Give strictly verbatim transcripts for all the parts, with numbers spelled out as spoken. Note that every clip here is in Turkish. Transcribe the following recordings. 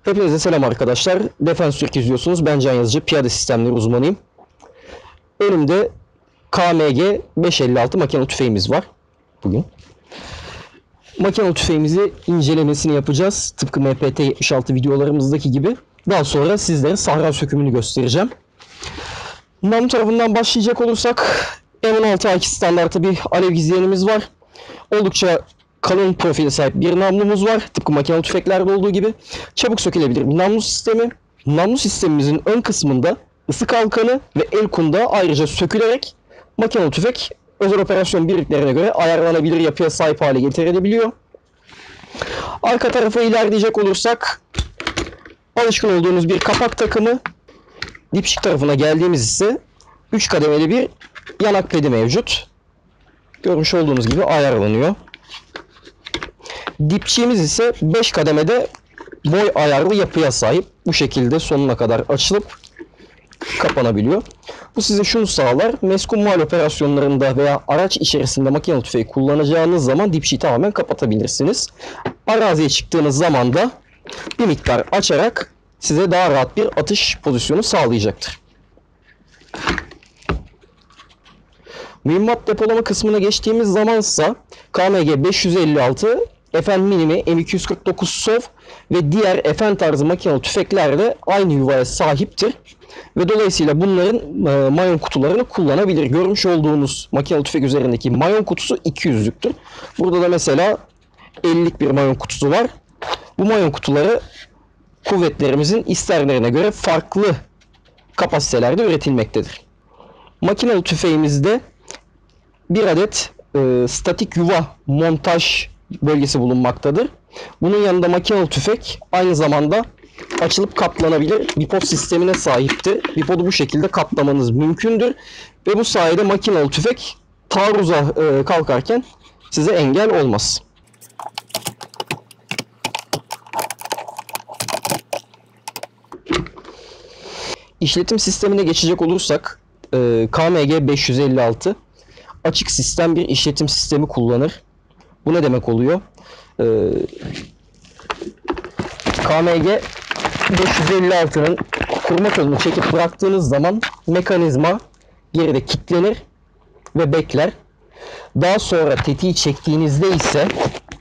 Hepinize selam arkadaşlar. Defense Türk izliyorsunuz. Ben Can Yazıcı, piyade sistemleri uzmanıyım. Önümde K M G beş elli altı makinalı tüfeğimiz var bugün. Makinalı tüfeğimizi incelemesini yapacağız. Tıpkı M P T yetmiş altı videolarımızdaki gibi. Daha sonra sizlere sahra sökümünü göstereceğim. Namlu tarafından başlayacak olursak M on altı A iki standartı bir alev gizleyenimiz var. Oldukça kalın profile sahip bir namlumuz var. Tıpkı makinalı tüfeklerde olduğu gibi. Çabuk sökülebilir bir namlu sistemi. Namlu sistemimizin ön kısmında ısı kalkanı ve el kundağı ayrıca sökülerek makinalı tüfek özel operasyon birliklerine göre ayarlanabilir yapıya sahip hale getirilebiliyor. Arka tarafa ilerleyecek olursak alışkın olduğunuz bir kapak takımı. Dipçik tarafına geldiğimiz ise üç kademeli bir yanak pedi mevcut. Görmüş olduğunuz gibi ayarlanıyor. Dipçiğimiz ise beş kademede boy ayarlı yapıya sahip. Bu şekilde sonuna kadar açılıp kapanabiliyor. Bu size şunu sağlar. Meskun mal operasyonlarında veya araç içerisinde makinalı tüfeği kullanacağınız zaman dipçiği tamamen kapatabilirsiniz. Araziye çıktığınız zaman da bir miktar açarak size daha rahat bir atış pozisyonu sağlayacaktır. Mühimmat depolama kısmına geçtiğimiz zamansa K M G beş yüz elli altı, F N Minimi, M iki yüz kırk dokuz S O V ve diğer F N tarzı makinalı tüfeklerle aynı yuvaya sahiptir. Ve dolayısıyla bunların e, mayon kutularını kullanabilir. Görmüş olduğunuz makinalı tüfek üzerindeki mayon kutusu iki yüzlüktür. Burada da mesela ellilik bir mayon kutusu var. Bu mayon kutuları kuvvetlerimizin isterlerine göre farklı kapasitelerde üretilmektedir. Makinalı tüfeğimizde bir adet e, statik yuva montaj bölgesi bulunmaktadır. Bunun yanında makinalı tüfek aynı zamanda açılıp katlanabilir bipod sistemine sahiptir. Bipodu bu şekilde katlamanız mümkündür. Ve bu sayede makinalı tüfek taarruza e, kalkarken size engel olmaz. İşletim sistemine geçecek olursak e, K M G beş yüz elli altı açık sistem bir işletim sistemi kullanır. Bu ne demek oluyor? Ee, K M G beş yüz elli altının kurma kolunu çekip bıraktığınız zaman mekanizma geride kilitlenir ve bekler. Daha sonra tetiği çektiğinizde ise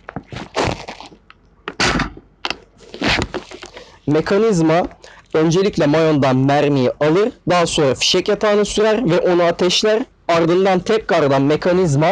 mekanizma öncelikle mayondan mermiyi alır, daha sonra fişek yatağını sürer ve onu ateşler. Ardından tekrardan mekanizma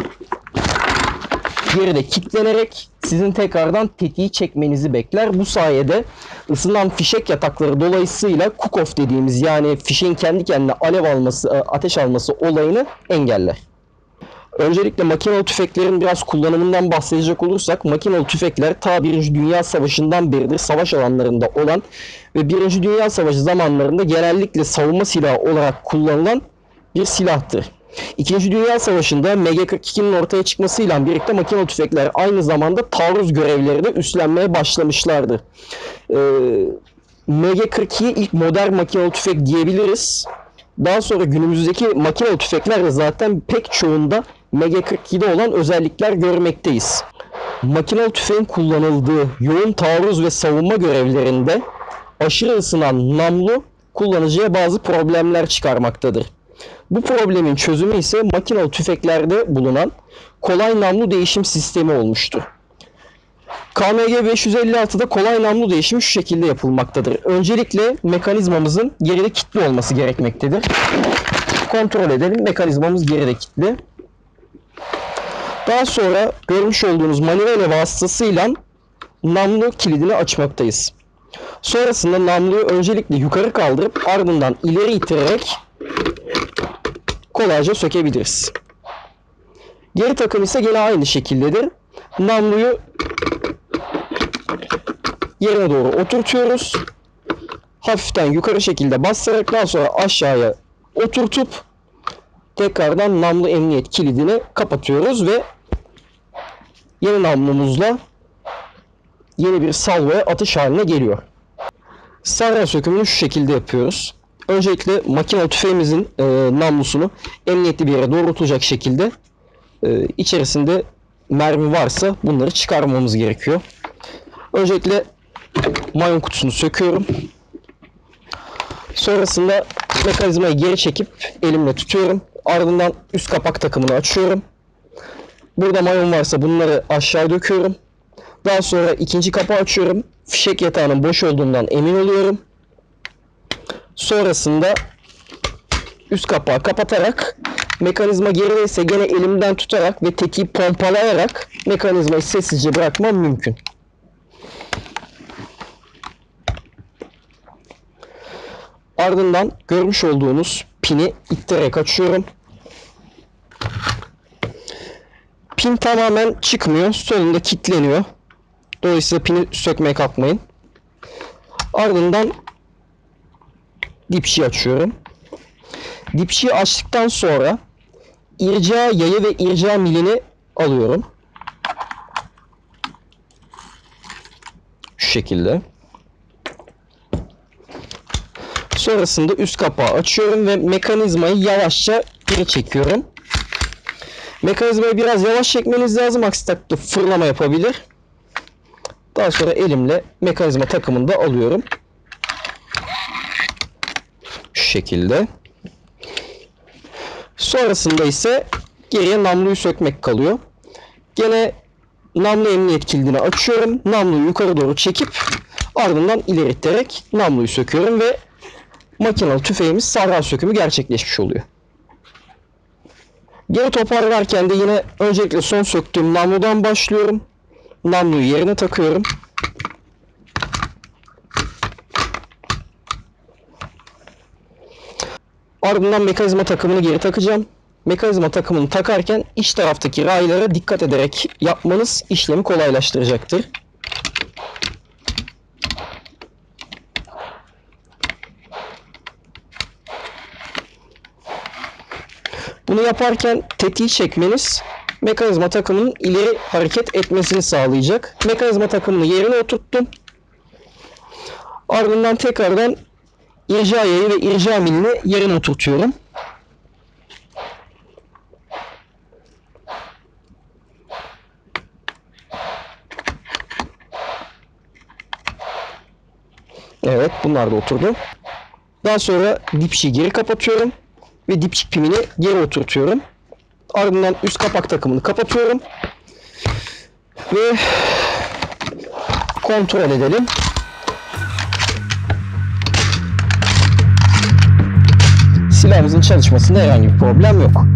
geride kilitlenerek sizin tekrardan tetiği çekmenizi bekler. Bu sayede ısınan fişek yatakları dolayısıyla cook-off dediğimiz, yani fişeğin kendi kendine alev alması, ateş alması olayını engeller. Öncelikle makinalı tüfeklerin biraz kullanımından bahsedecek olursak, makinalı tüfekler ta Birinci Dünya Savaşı'ndan beridir savaş alanlarında olan ve Birinci Dünya Savaşı zamanlarında genellikle savunma silahı olarak kullanılan bir silahtır. İkinci Dünya Savaşı'nda M G kırk ikinin ortaya çıkmasıyla birlikte makinalı tüfekler aynı zamanda taarruz görevleri de üstlenmeye başlamışlardı. Ee, M G kırk iki'ye ilk modern makinalı tüfek diyebiliriz. Daha sonra günümüzdeki makinalı tüfekler de zaten pek çoğunda M G kırk iki'de olan özellikler görmekteyiz. Makinalı tüfeğin kullanıldığı yoğun taarruz ve savunma görevlerinde aşırı ısınan namlu kullanıcıya bazı problemler çıkarmaktadır. Bu problemin çözümü ise makinalı tüfeklerde bulunan kolay namlu değişim sistemi olmuştur. K M G beş yüz elli altı'da kolay namlu değişimi şu şekilde yapılmaktadır. Öncelikle mekanizmamızın geride kilitli olması gerekmektedir. Kontrol edelim. Mekanizmamız geride kilitli. Daha sonra görmüş olduğunuz manivela vasıtasıyla namlu kilidini açmaktayız. Sonrasında namluyu öncelikle yukarı kaldırıp ardından ileri iterek kolayca sökebiliriz. Geri takım ise gene aynı şekildedir. Namluyu yerine doğru oturtuyoruz. Hafiften yukarı şekilde bastırarak daha sonra aşağıya oturtup tekrardan namlu emniyet kilidini kapatıyoruz ve yeni namlumuzla yeni bir salvoya atış haline geliyor. Sahra sökümünü şu şekilde yapıyoruz. Öncelikle makinalı tüfeğimizin e, namlusunu emniyetli bir yere doğrultacak şekilde e, içerisinde mermi varsa bunları çıkarmamız gerekiyor. Öncelikle mayon kutusunu söküyorum. Sonrasında mekanizmayı geri çekip elimle tutuyorum. Ardından üst kapak takımını açıyorum. Burada mayon varsa bunları aşağı döküyorum. Daha sonra ikinci kapağı açıyorum. Fişek yatağının boş olduğundan emin oluyorum. Sonrasında üst kapağı kapatarak mekanizma gerideyse gene elimden tutarak ve tetiği pompalayarak mekanizmayı sessizce bırakmam mümkün. Ardından görmüş olduğunuz pini ittirerek açıyorum. Pin tamamen çıkmıyor. Sonunda kilitleniyor. Dolayısıyla pini sökmeye kalkmayın. Ardından dipçiyi açıyorum. Dipçiyi açtıktan sonra irca yayı ve irca milini alıyorum. Şu şekilde. Sonrasında üst kapağı açıyorum ve mekanizmayı yavaşça geri çekiyorum. Mekanizmayı biraz yavaş çekmeniz lazım. Aksi takdirde fırlama yapabilir. Daha sonra elimle mekanizma takımını da alıyorum. Şu şekilde. Sonrasında ise geriye namluyu sökmek kalıyor. Gene namlu emniyet kilidini açıyorum. Namluyu yukarı doğru çekip ardından ileri iterek namluyu söküyorum ve makinalı tüfeğimiz sarral sökümü gerçekleşmiş oluyor. Geri toparlarken de yine öncelikle son söktüğüm namludan başlıyorum. Namluyu yerine takıyorum. Ardından mekanizma takımını geri takacağım. Mekanizma takımını takarken iç taraftaki raylara dikkat ederek yapmanız işlemi kolaylaştıracaktır. Bunu yaparken tetiği çekmeniz mekanizma takımının ileri hareket etmesini sağlayacak. Mekanizma takımını yerine oturttum. Ardından tekrardan irca yayı ve irca milini yerine oturtuyorum. Evet, bunlar da oturdu. Daha sonra dipçiyi geri kapatıyorum ve dipçik pimini geri oturtuyorum. Ardından üst kapak takımını kapatıyorum ve kontrol edelim. Silahımızın çalışmasında herhangi bir problem yok.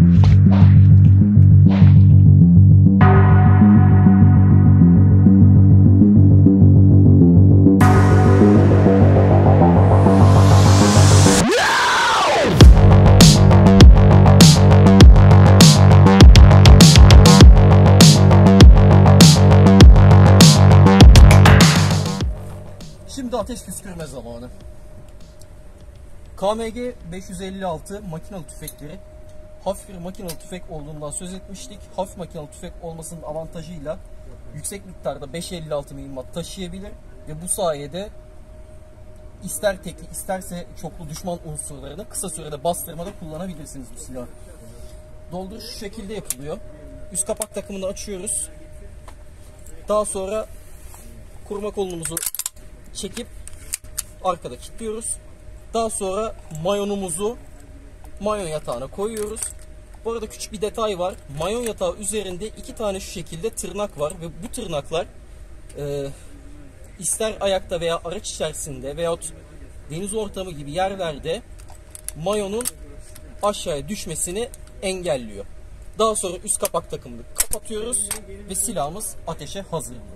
Şimdi ateş püskürme zamanı. K M G beş yüz elli altı makinalı tüfekleri hafif bir makinalı tüfek olduğundan söz etmiştik. Hafif makinalı tüfek olmasının avantajıyla yüksek miktarda beş elli altı milimetre taşıyabilir ve bu sayede ister tekli isterse çoklu düşman unsurlarını kısa sürede bastırmada kullanabilirsiniz bu silahı. Dolduruş şu şekilde yapılıyor. Üst kapak takımını açıyoruz. Daha sonra kurma kolumuzu çekip arkada kilitliyoruz. Daha sonra mayonumuzu mayon yatağına koyuyoruz. Bu arada küçük bir detay var. Mayon yatağı üzerinde iki tane şu şekilde tırnak var ve bu tırnaklar e, ister ayakta veya araç içerisinde veyahut deniz ortamı gibi yerlerde mayonun aşağıya düşmesini engelliyor. Daha sonra üst kapak takımını kapatıyoruz ve silahımız ateşe hazır durumda.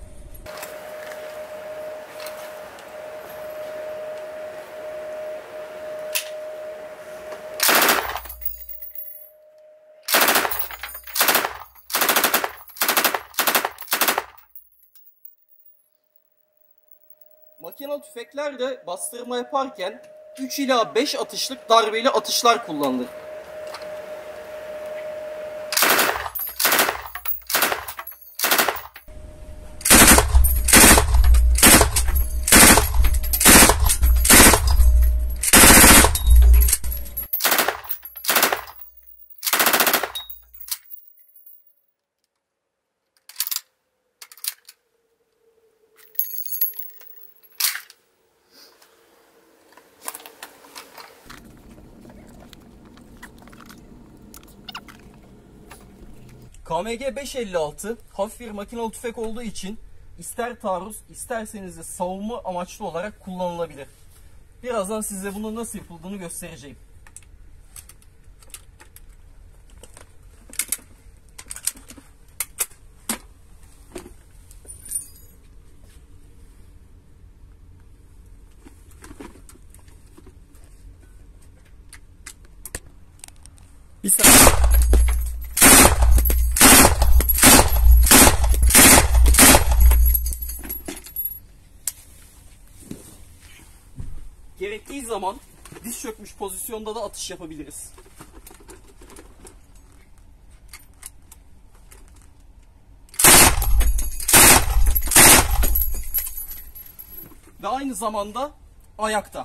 Makinalı tüfeklerde bastırma yaparken üç ila beş atışlık darbeli atışlar kullanılır. K M G beş elli altı hafif bir makinalı tüfek olduğu için ister taarruz isterseniz de savunma amaçlı olarak kullanılabilir. Birazdan size bunun nasıl yapıldığını göstereceğim. Bir saniye. Gerektiği zaman diz çökmüş pozisyonda da atış yapabiliriz. Ve aynı zamanda ayakta.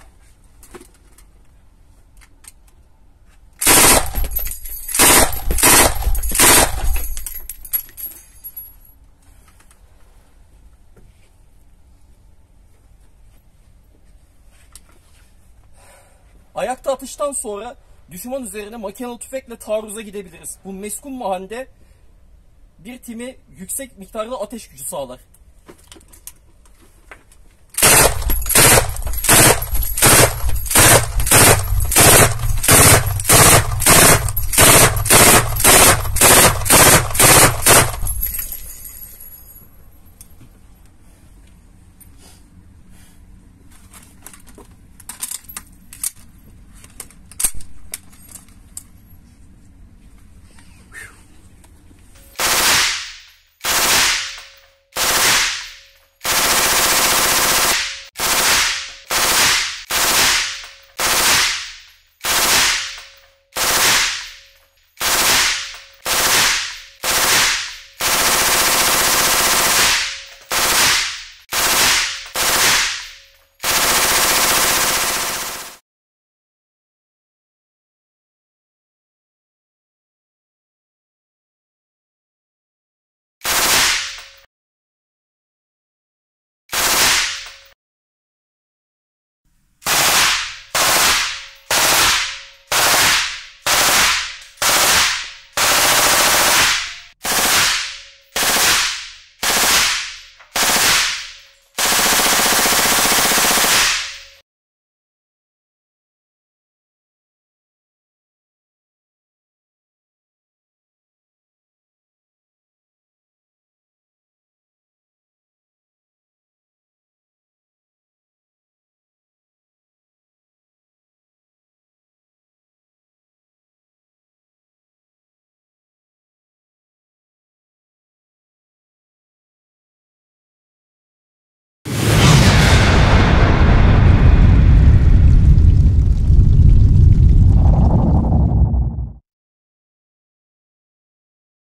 Ayakta atıştan sonra düşman üzerine makinalı tüfekle taarruza gidebiliriz. Bu meskun mahallede bir timi yüksek miktarda ateş gücü sağlar.